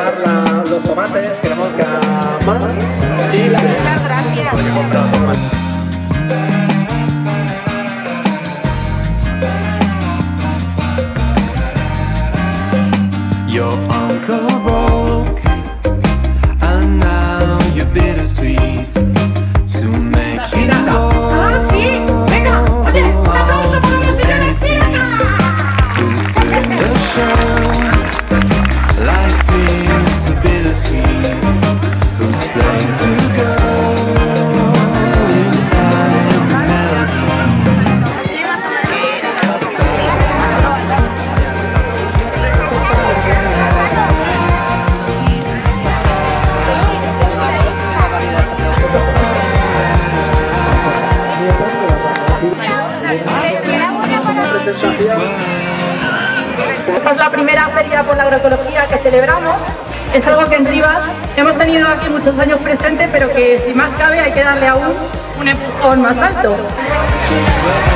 llevar los tomates, queremos que haga más. Y muchas gracias. Your uncle broke, and now you're bittersweet to make you go. ¡Ah, sí! ¡Venga! ¡Oye! ¡Un aplauso para los señores Fiesta! Who's doing the show? Life is so bittersweet. Who's playing to go inside the melody? Esta es la primera feria por la agroecología que celebramos. Es algo que en Rivas hemos tenido aquí muchos años presente, pero que si más cabe hay que darle aún un empujón más alto.